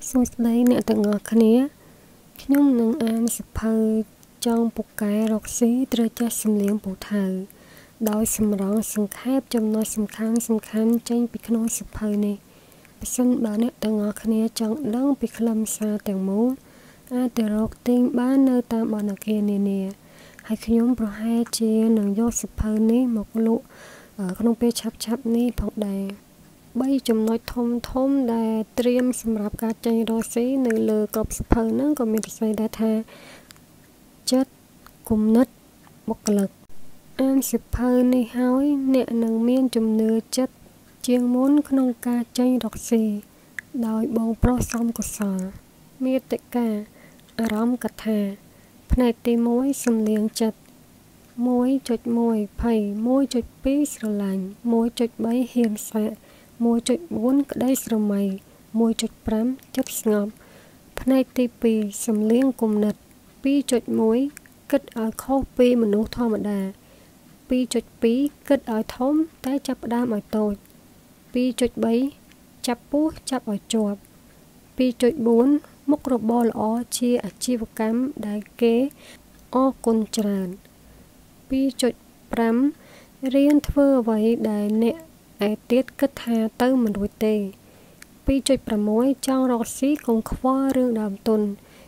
សួស្តីអ្នកទាំងអស់គ្នាខ្ញុំនឹងអានសៀវភៅចង់ពូកែរកស៊ីត្រូវចេះសំលៀងពូថៅដោយសម្រងសង្ខេបចំណុចសំខាន់ចេញពីក្នុងសៀវភៅនេះបើសិនបើអ្នកទាំងអស់គ្នាចង់ដឹងពីខ្លឹមសារទាំងមូលអាចទៅរកទិញបាននៅតាមបណ្ណាគារនានាហើយខ្ញុំប្រហែលជានឹងយកសៀវភៅនេះមកលក់ក្នុងពេលឆាប់នេះផងដែរ3ចំណុចធំដែលត្រៀមសម្រាប់ការចេញរកស៊ីនៅលើក្របសៀវភៅហ្នឹងក៏មានស្អីដែរថាចិត្តគំនិតបុគ្គលិកអានសៀវភៅនេះហើយអ្នកនឹងមានជំនឿចិត្តជាងមុនក្នុងការចេញរកស៊ីដោយបងប្រុសសំកុសលមាតិកាអារម្មណ៍កថាផ្នែកទី1សំលៀងចិត្ត 1.1 ភ័យ 1.2 ស្រឡាញ់ 1.3 ហ៊ានសាក 1.4 ក្តីស្រមៃ 1.5 ចិត្តស្ងប់ផ្នែកទី2សំលៀងគំនិត 2.1 គិតឲ្យខុសពីមនុស្សធម្មតា 2.2 គិតឲ្យធំតែចាប់ផ្ដើមឲ្យតូច 2.3 ចាប់ពោះចាប់ឲ្យជាប់ 2.4 មុខរបរល្អជាអាជីវកម្មដែលគេអរគុណច្រើន 2.5 រៀនធ្វើអ្វីដែលអ្នកឯទៀតគិតថាទៅមិនរួចទេ 2.6 ចង់រកស៊ីកុំខ្វល់រឿងដើមទុន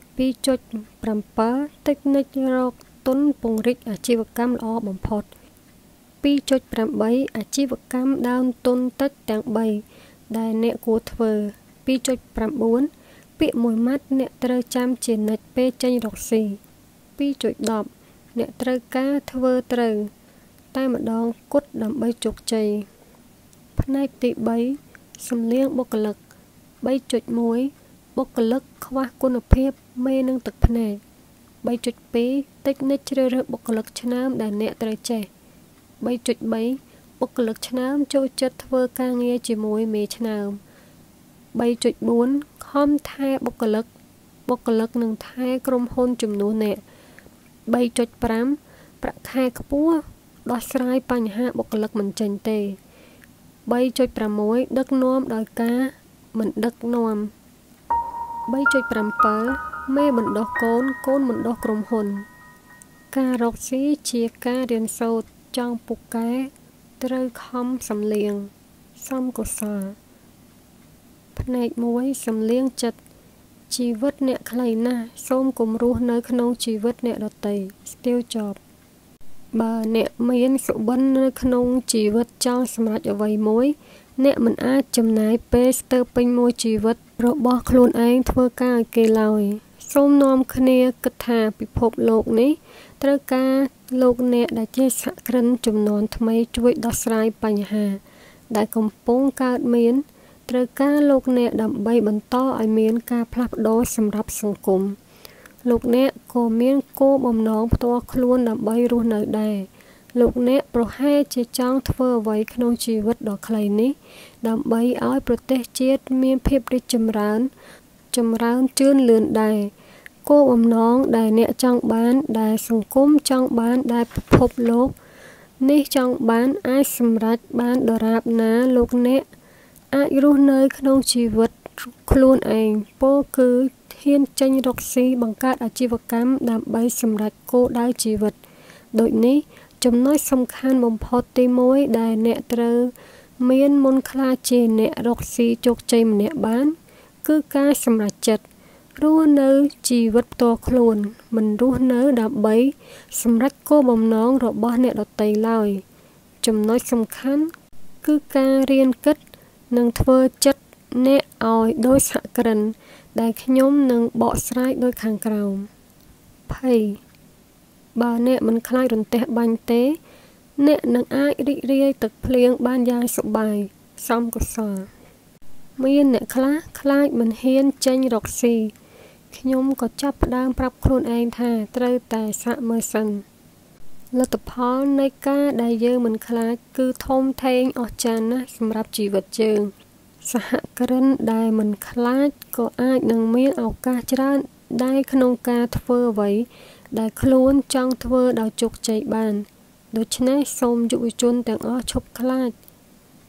2.7 តិចនិចរកទុនពង្រីកអាជីវកម្មល្អបំផុត 2.8 អាជីវកម្មដើមទុនតិចទាំង3ដែលអ្នកគួរធ្វើ 2.9 ពាក្យមួយម៉ាត់អ្នកត្រូវចាំជានិច្ចពេលចេញរកស៊ី 2.10 អ្នកត្រូវការធ្វើត្រូវតែម្ដងគត់ដើម្បីជោគជ័យផ្នែកទី3សំលៀងបុគ្គលិក 3.1 បុគ្គលិកខ្វះគុណភាពមេនឹងទឹកភ្នែក 3.2 តិចនិចជ្រើសរើសបុគ្គលិកឆ្នើមដែលអ្នកត្រូវចេះ 3.3 បុគ្គលិកឆ្នើមចូលចិត្តធ្វើការងារជាមួយមេឆ្នើម 3.4 ខំថែបុគ្គលិកនឹងថែក្រុមហ៊ុនជំនួសអ្នក 3.5 ប្រាក់ខែខ្ពស់ដោះស្រាយបញ្ហាបុគ្គលិកមិនចេញទេ 3.6 ដឹកនាំដោយការមិនដឹកនាំ 3.7 មេបណ្ដុះកូនបណ្ដុះក្រុមហ៊ុនការរកស៊ីជាការរៀនសូត្រចង់ពូកែត្រូវខំសំលៀងសំកុសលផ្នែក1សំលៀងចិត្តជីវិតអ្នកខ្លីណាស់សូមកុំរស់នៅក្នុងជីវិតអ្នកដទៃស្ទៀវចប់បើអ្នកមានសុបិននៅក្នុងជីវិតចង់សម្រេចអ្វីមួយអ្នកមិនអាចចំណាយពេលស្ទើរពេញមួយជីវិតរបស់ខ្លួនឯងធ្វើការឲ្យគេឡើយសូមនាំគ្នាគិតថាពិភពលោកនេះត្រូវការលោកអ្នកដែលជាសហគ្រិនជំនាន់ថ្មីជួយដោះស្រាយបញ្ហាដែលកំពុងកើតមានត្រូវការលោកអ្នកដើម្បីបន្តឲ្យមានការផ្លាស់ប្ដូរសម្រាប់សង្គមលោកអ្នកក៏មានគោលបំណងផ្ទាល់ខ្លួនដើម្បីរស់នៅដែរលោកអ្នកប្រហែលជាចង់ធ្វើអ្វីក្នុងជីវិតដ៏ខ្លីនេះដើម្បីឲ្យប្រទេសជាតិមានភាពរីកចម្រើនជឿនលឿនដែរគោលបំណងដែលអ្នកចង់បានដែលសង្គមចង់បានដែលពិភពលោកនេះចង់បានអាចសម្រេចបានដរាបណាលោកអ្នកអាចរស់នៅក្នុងជីវិតខ្លួនឯងពោលគឺហ៊ានចេញរកស៊ីបង្កើតអាជីវកម្មដើម្បីសម្រេចគោលដៅជីវិតដូចនេះចំណុចសំខាន់បំផុតទី1ដែលអ្នកត្រូវមានមុនខ្លាចជាអ្នករកស៊ីជោគជ័យម្នាក់បានគឺការសម្រេចចិត្តរស់នៅជីវិតផ្ទាល់ខ្លួនមិនរស់នៅដើម្បីសម្រេចគោលបំណងរបស់អ្នកដទៃឡើយចំណុចសំខាន់គឺការរៀនគិតនិងធ្វើចិត្តអ្នកឲ្យដោយសហគ្រិនដែលខ្ញុំនឹងបកស្រាយដូចខាងក្រោមភ័យបើអ្នកមិនខ្លាចរន្ទះបាញ់ទេអ្នកនឹងអាចរីករាយទឹកភ្លៀងបានយ៉ាងសប្បាយសំកុសលមានអ្នកខ្លះខ្លាចមិនហ៊ានចេញរកស៊ីខ្ញុំក៏ចាប់ផ្ដើមប្រាប់ខ្លួនឯងថាត្រូវតែសាកមើលសិនលទ្ធផលនៃការដែលយើងមិនខ្លាចគឺធំធេងអស្ចារ្យណាស់សម្រាប់ជីវិតយើងសហគ្រិនដែលមិនខ្លាចក៏អាចនឹងមានឱកាសច្រើនដែរក្នុងការធ្វើអ្វីដែលខ្លួនចង់ធ្វើដោយជោគជ័យបានដូច្នេះសូមយុវជនទាំងអស់ឈប់ខ្លាច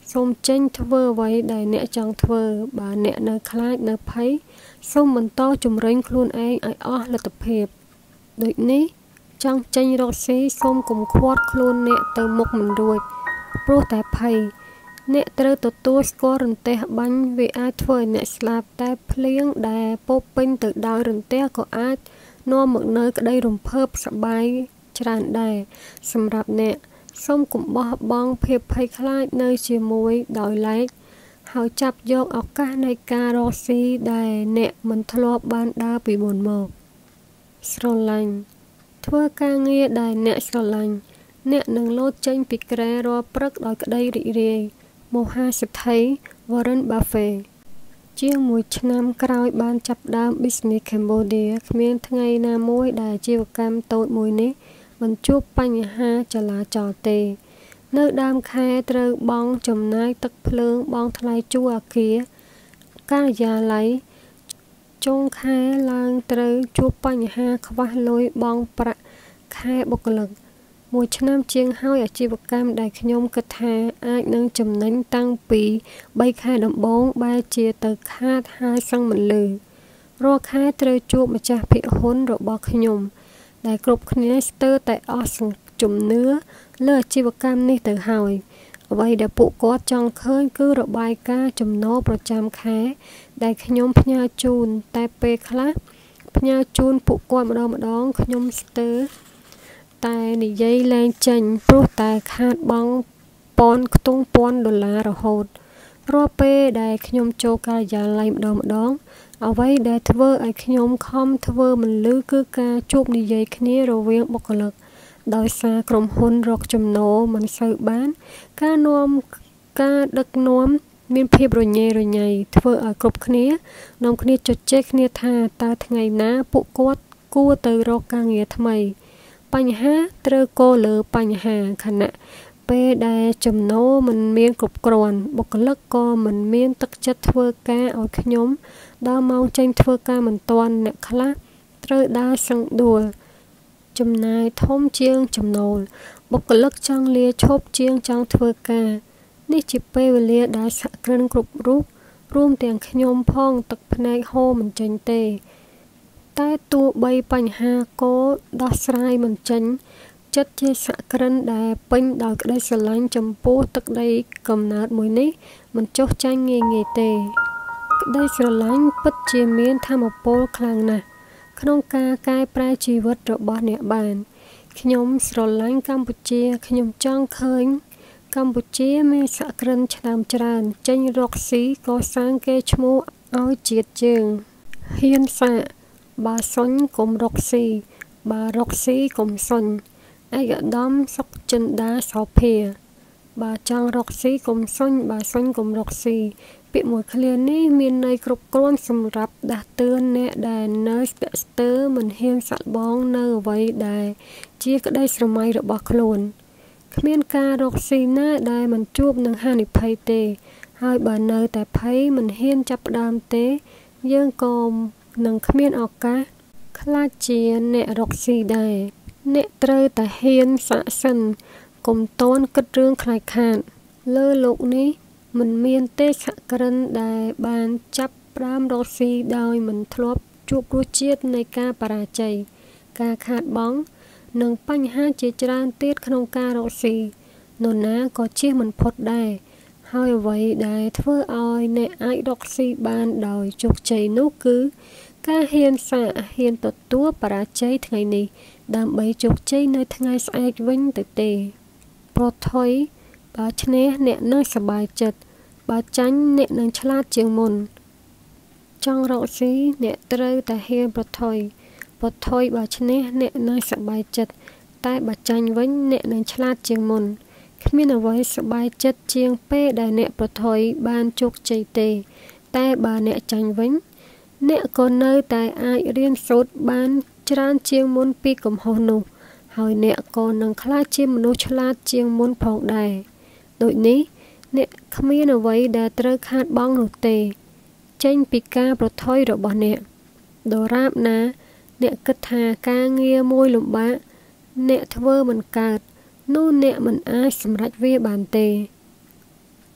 សូមចេញធ្វើអ្វីដែលអ្នកចង់ធ្វើបើអ្នកនៅខ្លាចនៅភ័យសូមបន្តជំរុញខ្លួនឯងឲ្យអស់លទ្ធភាពដូចនេះចង់ចេញរកស៊ីសូមកុំខ្វាត់ខ្លួនអ្នកទៅមុខមិនរួចព្រោះតែភ័យអ្នកត្រូវទទួលស្គាល់រន្ទះបាញ់វាអាចធ្វើឲ្យអ្នកស្លាប់តែភ្លៀងដែលពោពេញទៅដោយរន្ទះក៏អាចនាំមកនូវក្តីរំភើបសប្បាយច្រើនដែរសម្រាប់អ្នកសូមកុំបោះបង់ភាពភ័យខ្លាចនៅជាមួយដោយឡែកហើយចាប់យកឱកាសនៃការរកស៊ីដែលអ្នកមិនធ្លាប់បានដើរពីមុនមកស្រឡាញ់ធ្វើការងារដែលអ្នកស្រឡាញ់អ្នកនឹងលោតចេញពីគ្រែរាល់ព្រឹកដោយក្តីរីករាយមហាសេដ្ឋី Warren Buffett ជាង1ឆ្នាំក្រោយបានចាប់ផ្ដើម Business Cambodia គ្មានថ្ងៃណាមួយដែលអាជីវកម្មតូចមួយនេះមិនជួបបញ្ហាចលាចលទេនៅដើមខែត្រូវបង់ចំណាយទឹកភ្លើងបង់ថ្លៃជួលអគារការិយាល័យចុងខែឡើងត្រូវជួបបញ្ហាខ្វះលុយបង់ប្រាក់ខែបុគ្គលិក1ឆ្នាំជាងហើយអាជីវកម្មដែលខ្ញុំគិតថាអាចនឹងចំណេញតាំងពី3ខែដំបូងបែរជាទៅខាតហើយសឹងមិនលឺរាល់ខែត្រូវជួបម្ចាស់ភាគហ៊ុនរបស់ខ្ញុំដែលគ្រប់គ្នាស្ទើរតែអស់ជំនឿលើអាជីវកម្មនេះទៅហើយអ្វីដែលពួកគាត់ចង់ឃើញគឺរបាយការណ៍ចំណូលប្រចាំខែដែលខ្ញុំផ្ញើជូនតែពេលខ្លះផ្ញើជូនពួកគាត់ម្ដងខ្ញុំស្ទើរតែនិយាយលែងចេញព្រោះតែខាតបង់ខ្ទង់$1000រហូតរាល់ពេលដែលខ្ញុំចូលការិយាល័យម្ដងអ្វីដែលធ្វើឲ្យខ្ញុំខំធ្វើមិនលឺគឺការជួបនិយាយគ្នារវាងបុគ្គលិកដោយសារក្រុមហ៊ុនរកចំណូលមិនសូវបានការដឹកនាំមានភាពរញ៉េរញ៉ៃធ្វើឲ្យគ្រប់គ្នានាំគ្នាជជែកគ្នាថាតើថ្ងៃណាពួកគាត់គួរទៅរកការងារថ្មីបញ្ហាត្រូវកលើបញ្ហាខណៈពេលដែលចំណូលមិនមានគ្រប់គ្រាន់បុគ្គលិកក៏មិនមានទឹកចិត្តធ្វើការឲ្យខ្ញុំដល់ម៉ោងចេញធ្វើការមិនទាន់អ្នកខ្លះត្រូវដើរសឹងដួលចំណាយធំជាងចំណូលបុគ្គលិកចង់លាឈប់ជាងចង់ធ្វើការនេះជាពេលវេលាដែលសហគ្រិនគ្រប់រូបរួមទាំងខ្ញុំផងទឹកភ្នែកហូរមិនចេញទេតែទោះបីបញ្ហាក៏ដោះស្រាយមិនចេញចិត្តជាសហគ្រិនដែលពេញដោយក្តីស្រឡាញ់ចំពោះទឹកដីកំណើតមួយនេះមិនចុះចាញ់ងាយទេក្តីស្រឡាញ់ពិតជាមានថាមពលខ្លាំងណាស់ក្នុងការកែប្រែជីវិតរបស់អ្នកបានខ្ញុំស្រឡាញ់កម្ពុជាខ្ញុំចង់ឃើញកម្ពុជាមានសហគ្រិនឆ្នើមច្រើនចេញរកស៊ីកសាងកេរ្តិ៍ឈ្មោះឲ្យជាតិយើងហ៊ានសាកបើសុញកុំរកស៊ីបើរកស៊ីកុំសុញឯកឧត្តមសុកចិន្តាសោភាបើចង់រកស៊ីកុំសុញបើសុញកុំរកស៊ីពាក្យមួយឃ្លានេះមានន័យគ្រប់គ្រាន់សម្រាប់ដាស់តឿនអ្នកដែលនៅស្ទាក់ស្ទើរមិនហ៊ានសាក់បងនៅអ្វីដែលជាក្តីស្រមៃរបស់ខ្លួនគ្មានការរកស៊ីណាដែលមិនជួបនឹងហានិភ័យទេហើយបើនៅតែភ័យមិនហ៊ានចាប់ផ្ដើមទេយើងក៏នឹងគ្មានឱកាសខ្លាចជាអ្នករកស៊ីដែរអ្នកត្រូវតែហ៊ានសាកសិនកុំតន់គិតរឿងខ្លាចខាតលើលោកនេះមិនមានទេសហគ្រិនដែលបានចាប់ផ្ដើមរកស៊ីដោយមិនធ្លាប់ជួបរសជាតិនៃការបរាជ័យការខាតបង់និងបញ្ហាជាច្រើនទៀតក្នុងការរកស៊ីនរណាក៏ជៀសមិនផុតដែរហើយអ្វីដែលធ្វើឲ្យអ្នកអាចរកស៊ីបានដោយជោគជ័យនោះគឺការហ៊ានសាកហ៊ានទទួលបរាជ័យថ្ងៃនេះដើម្បីជោគជ័យនៅថ្ងៃស្អែកវិញទៅទេប្រថុយបើឈ្នះអ្នកនឹងសប្បាយចិត្តបើចាញ់អ្នកនឹងឆ្លាតជាងមុនចង់រកស៊ីអ្នកត្រូវតែហ៊ានប្រថុយបើឈ្នះអ្នកនឹងសប្បាយចិត្តតែបើចាញ់វិញអ្នកនឹងឆ្លាតជាងមុនគ្មានអ្វីសប្បាយចិត្តជាងពេលដែលអ្នកប្រថុយបានជោគជ័យទេតែបើអ្នកចាញ់វិញអ្នកក៏នៅតែអាចរៀនសូត្របានច្រើនជាងមុនពីកំហុសនោះហើយអ្នកក៏នឹងក្លាយជាមនុស្សឆ្លាតជាងមុនផងដែរដូចនេះអ្នកគ្មានអ្វីដែលត្រូវខាតបង់នោះទេចេញពីការប្រថុយរបស់អ្នកដរាបណាអ្នកគិតថាការងារមួយលំបាកអ្នកធ្វើមិនកើតនោះអ្នកមិនអាចសម្រេចវាបានទេ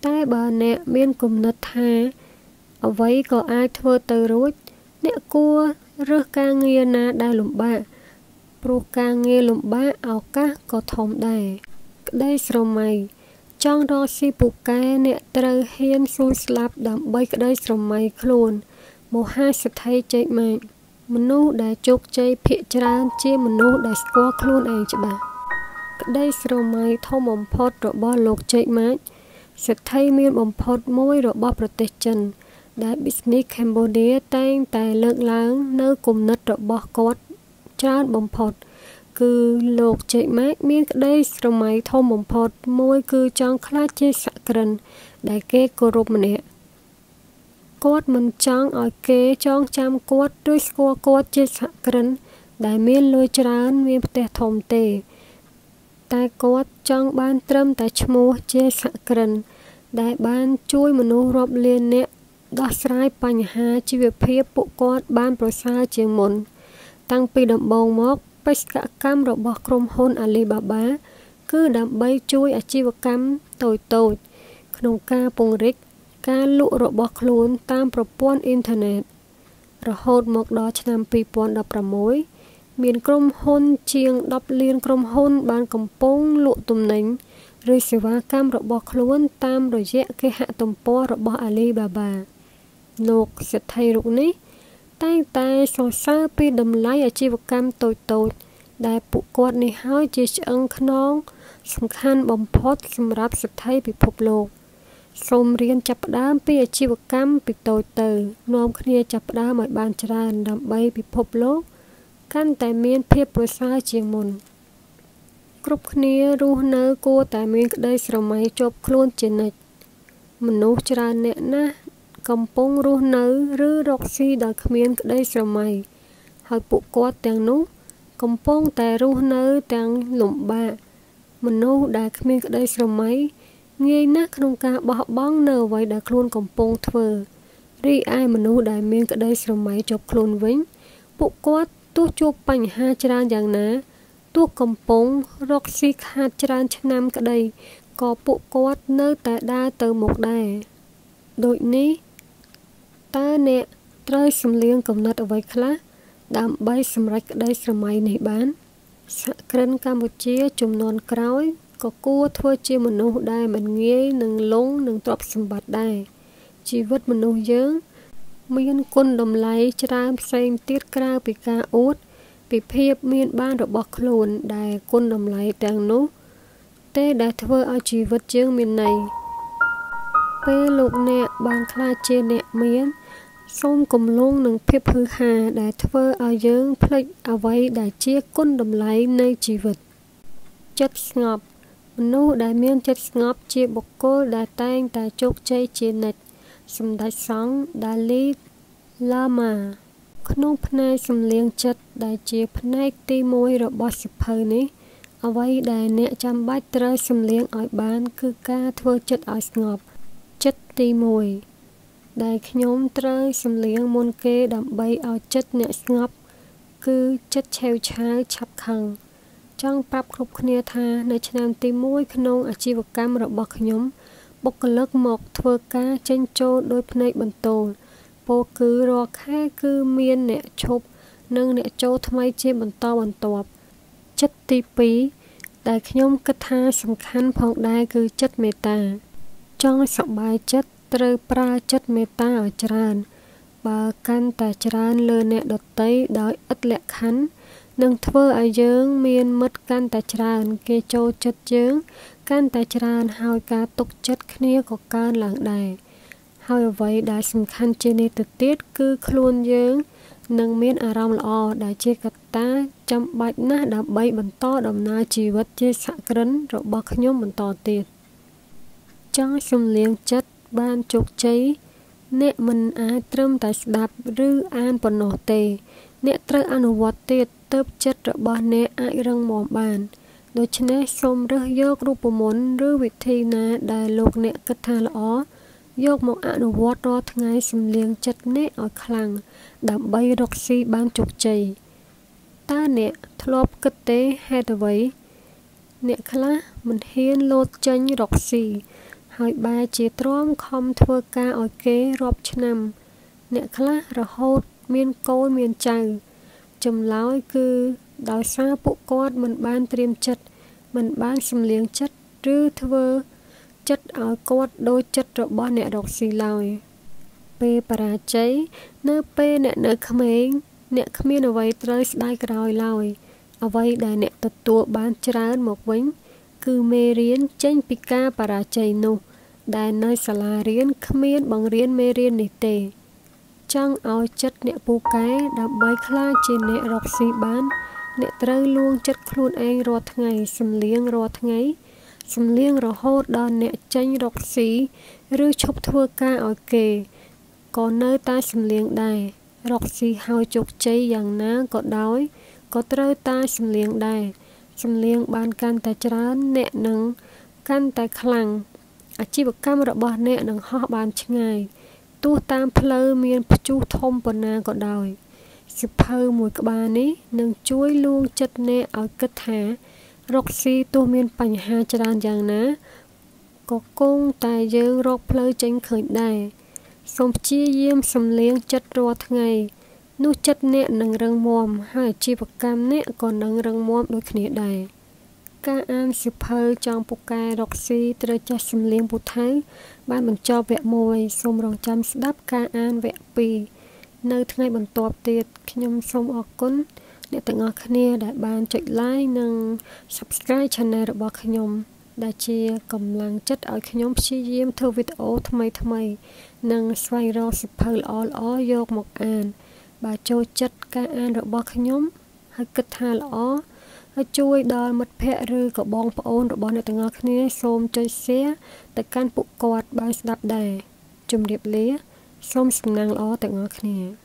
តែបើអ្នកមានគំនិតថាអ្វីក៏អាចធ្វើទៅរួចអ្នកគួររើសការងារណាដែលលំបាកព្រោះការងារលំបាកឱកាសក៏ធំដែរក្តីស្រមៃចង់រកស៊ីពូកែអ្នកត្រូវហ៊ានស៊ូស្លាប់ដើម្បីក្តីស្រមៃខ្លួនមហាសេដ្ឋីចេកម៉ាចមនុស្សដែលជោគជ័យភាគច្រើនជាមនុស្សដែលស្គាល់ខ្លួនឯងច្បាស់ក្តីស្រមៃធំបំផុតរបស់លោកចេកម៉ាចសេដ្ឋីមានបំផុតមួយរបស់ប្រទេសចិនដែល Business Cambodia តែងតែលើកឡើងនៅគំនិតរបស់គាត់ច្រើនបំផុតគឺលោកចេកម៉ាចមានក្តីស្រមៃធំបំផុតមួយគឺចង់ក្លាយជាសក្តិដែលគេគោរពម្នាក់គាត់មិនចង់ឲ្យគេចងចាំគាត់ឬស្គាល់គាត់ជាសក្តិដែលមានលុយច្រើនមានផ្ទះធំទេតែគាត់ចង់បានត្រឹមតែឈ្មោះជាសក្តិដែលបានជួយមនុស្សរាប់លាននាក់ដោះស្រាយបញ្ហាជីវភាពពួកគាត់បានប្រសើរជាងមុនតាំងពីដំបូងមកបេសកកម្មរបស់ក្រុមហ៊ុន Alibaba គឺដើម្បីជួយអាជីវកម្មតូចៗក្នុងការពង្រីកការលក់របស់ខ្លួនតាមប្រព័ន្ធអ៊ីនធឺណិតរហូតមកដល់ឆ្នាំ2016មានក្រុមហ៊ុនជាង10លានក្រុមហ៊ុនបានកំពុងលក់ទំនិញឬសេវាកម្មរបស់ខ្លួនតាមរយៈគេហទំព័ររបស់ Alibaba លោកសេដ្ឋីរូបនេះតែងតែសរសើរពីតម្លៃអាជីវកម្មតូចៗដែលពួកគាត់នេះហើយជាឆ្អឹងខ្នងសំខាន់បំផុតសម្រាប់សេដ្ឋីពិភពលោកសូមរៀនចាប់ផ្ដើមពីអាជីវកម្មពីតូចទៅនាំគ្នាចាប់ផ្ដើមឲ្យបានច្រើនដើម្បីពិភពលោកកាន់តែមានភាពប្រសើរជាងមុនគ្រប់គ្នារស់នៅគួរតែមានក្តីស្រមៃជាប់ខ្លួនជានិច្ចមនុស្សច្រើនអ្នកណាស់កំពុងរស់នៅឬរកស៊ីដោយគ្មានក្តីស្រមៃហើយពួកគាត់ទាំងនោះកំពុងតែរស់នៅទាំងលំបាកមនុស្សដែលគ្មានក្តីស្រមៃងាយណាស់ក្នុងការបោះបង់នៅអ្វីដែលខ្លួនកំពុងធ្វើរីឯមនុស្សដែលមានក្តីស្រមៃជាប់ខ្លួនវិញពួកគាត់ទោះជួបបញ្ហាច្រើនយ៉ាងណាទោះកំពុងរកស៊ីខាតច្រើនឆ្នាំក្តីក៏ពួកគាត់នៅតែដើរទៅមុខដែរដូចនេះតើអ្នកត្រូវសម្លៀងគំនិតអ្វីខ្លះដើម្បីសម្រេចក្តីស្រមៃនេះបានសហគ្រិនកម្ពុជាជំនាន់ក្រោយក៏គួរធ្វើជាមនុស្សដែលមិនងាយនឹងលង់នឹងទ្រព្យសម្បត្តិដែរជីវិតមនុស្សយើងមានគុណតម្លៃច្រើនផ្សេងទៀតក្រៅពីការអួតពីភាពមានបានរបស់ខ្លួនដែលគុណតម្លៃទាំងនោះទេដែលធ្វើឲ្យជីវិតយើងមានន័យពេលលោកអ្នកបានខ្លាចជាអ្នកមានសូមគំលងនឹងភាពហឺហាដែលធ្វើឲ្យយើងភ្លេចអ្វីដែលជាគុណតម្លៃនៃជីវិតចិត្តស្ងប់មនុស្សដែលមានចិត្តស្ងប់ជាបុគ្គលដែលតែងតែជោគជ័យជានិច្ចសម្ដេចសង្ឃដាលីឡាម៉ាក្នុងផ្នែកសំលៀងចិត្តដែលជាផ្នែកទី1របស់សៀវភៅនេះអ្វីដែលអ្នកចាំបាច់ត្រូវសំលៀងឲ្យបានគឺការធ្វើចិត្តឲ្យស្ងប់ចិត្តទី1ដែលខ្ញុំត្រូវសំលៀងមុនគេដើម្បីឲ្យចិត្តអ្នកស្ងប់គឺចិត្តឆេវឆាវឆាប់ខឹងចង់ប្រាប់គ្រប់គ្នាថានៅឆ្នាំទី1ក្នុងអាជីវកម្មរបស់ខ្ញុំបុគ្គលិកមកធ្វើការចេញចូលដោយភ្នែកបន្ទោលពោលគឺរាល់ខែគឺមានអ្នកឈប់និងអ្នកចូលថ្មីជាបន្តបន្ទាប់ចិត្តទី2ដែលខ្ញុំគិតថាសំខាន់ផងដែរគឺចិត្តមេត្តាចង់សប្បាយចិត្តត្រូវប្រើចិត្តមេត្តាឲ្យច្រើនបើកាន់តែច្រើនលើអ្នកដទៃដោយឥតលក្ខខណ្ឌនឹងធ្វើឲ្យយើងមានមិត្តកាន់តែច្រើនគេចូលចិត្តយើងកាន់តែច្រើនហើយការទុកចិត្តគ្នាក៏កើនឡើងដែរហើយអ្វីដែលសំខាន់ជាងនេះទៅទៀតគឺខ្លួនយើងនឹងមានអារម្មណ៍ល្អដែលជាកត្តាចាំបាច់ណាស់ដើម្បីបន្តដំណើរជីវិតជាសហគ្រិនរបស់ខ្ញុំបន្តទៀតចង់សំលៀងចិត្តបានជោគជ័យអ្នកមិនអាចត្រឹមតែស្ដាប់ឬអានប៉ុណ្ណោះទេអ្នកត្រូវអនុវត្តទៀតទើបចិត្តរបស់អ្នកអាចរឹងមាំបានដូច្នេះសូមរើសយករូបមន្តឬវិធីណាដែលលោកអ្នកគិតថាល្អយកមកអនុវត្តរាល់ថ្ងៃសំលៀងចិត្តអ្នកឲ្យខ្លាំងដើម្បីរកស៊ីបានជោគជ័យតើអ្នកធ្លាប់គិតទេហេតុអ្វីអ្នកខ្លះមិនហ៊ានលោតចេញរកស៊ីហើយបែរជាទ្រាំខំធ្វើការឲ្យគេរាប់ឆ្នាំអ្នកខ្លះរហូតមានកូនមានចៅចម្លើយគឺដោយសារពួកគាត់មិនបានត្រៀមចិត្តមិនបានសម្លៀងចិត្តឬធ្វើចិត្តឲ្យគាត់ដូចចិត្តរបស់អ្នករកស៊ីឡើយពេលបរាជ័យនៅពេលអ្នកនៅក្មេងអ្នកគ្មានអ្វីត្រូវស្ដាយក្រោយឡើយអ្វីដែលអ្នកទទួលបានច្រើនមកវិញគឺមេរៀនចេញពីការបរាជ័យនោះដែលនៅសាលារៀនគ្មានបង្រៀនមេរៀននេះទេចង់ឲ្យចិត្តអ្នកពូកែដើម្បីខ្លាចជាអ្នករកស៊ីបានអ្នកត្រូវលួងចិត្តខ្លួនឯងរាល់ថ្ងៃសម្លៀងរាល់ថ្ងៃសម្លៀងរហូតដល់អ្នកចេញរកស៊ីឬឈប់ធ្វើការឲ្យគេក៏នៅតែសម្លៀងដែររកស៊ីហើយជោគជ័យយ៉ាងណាក៏ដោយក៏ត្រូវតែសម្លៀងដែរសម្លៀងបានកាន់តែច្រើនអ្នកនឹងកាន់តែខ្លាំងអាជីវកម្មរបស់អ្នកនឹងហោះបានឆ្ងាយទោះតាមផ្លូវមានព្យុះធំប៉ុណ្ណាក៏ដោយសិភៅមួយក្បាលនេះនឹងជួយលួងចិត្តអ្នកឲ្យគិតថារកស៊ីទោះមានបញ្ហាច្រើនយ៉ាងណាក៏គង់តែយើងរកផ្លូវចេញឃើញដែរសូមព្យាយាមសម្លៀងចិត្តរាល់ថ្ងៃនោះចិត្តអ្នកនឹងរឹងមាំហើយអាជីវកម្មអ្នកក៏នឹងរឹងមាំដូចគ្នាដែរការអានសៀវភៅចង់ពូកែរកស៊ីត្រូវចេះសម្លៀងពូថៅបានបញ្ចប់វគ្គ1សូមរងចាំស្ដាប់ការអានវគ្គ2នៅថ្ងៃបន្ទាប់ទៀតខ្ញុំសូមអរគុណអ្នកទាំងអស់គ្នាដែលបានចុច like និង subscribe channel របស់ខ្ញុំដែលជាកម្លាំងចិត្តឲ្យខ្ញុំព្យាយាមធ្វើវីដេអូថ្មីៗនិងស្វែងរកសៀវភៅល្អៗយកមកអានបើចូលចិត្តការអានរបស់ខ្ញុំហើយគិតថាល្អហើយជួយដល់មិត្តភ័ក្តិឬក៏បងប្អូនរបស់អ្នកទាំងអស់គ្នាសូមចុច share ទៅកាន់ពួកគាត់បានស្ដាប់ដែរជម្រាបលាសូមសំណាងល្អទាំងអស់គ្នា